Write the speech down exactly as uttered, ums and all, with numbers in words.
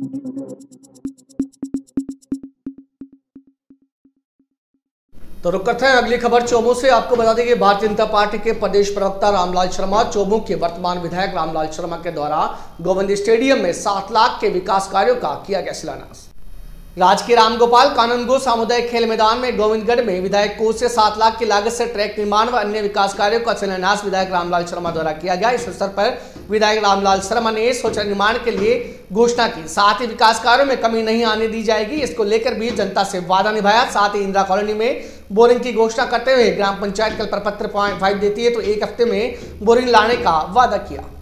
तो रुक करते हैं अगली खबर चोमू से। आपको बता दें कि भारतीय जनता पार्टी के प्रदेश प्रवक्ता रामलाल शर्मा चोमू के वर्तमान विधायक रामलाल शर्मा के द्वारा गोविंद स्टेडियम में सात लाख के विकास कार्यों का किया गया शिलान्यास। राजकीय रामगोपाल कानूनगो सामुदायिक खेल मैदान में गोविंदगढ़ में विधायक कोष से सात लाख की लागत से ट्रैक निर्माण व अन्य विकास कार्यों का शिलान्यास विधायक रामलाल शर्मा द्वारा किया गया। इस अवसर पर विधायक रामलाल शर्मा ने शौचालय निर्माण के लिए घोषणा की, साथ ही विकास कार्यों में कमी नहीं आने दी जाएगी। इसको लेकर भी जनता से वादा निभाया। साथ ही इंदिरा कॉलोनी में बोरिंग की घोषणा करते हुए ग्राम पंचायत कल प्रपत्र फाइव देती है तो एक हफ्ते में बोरिंग लाने का वादा किया।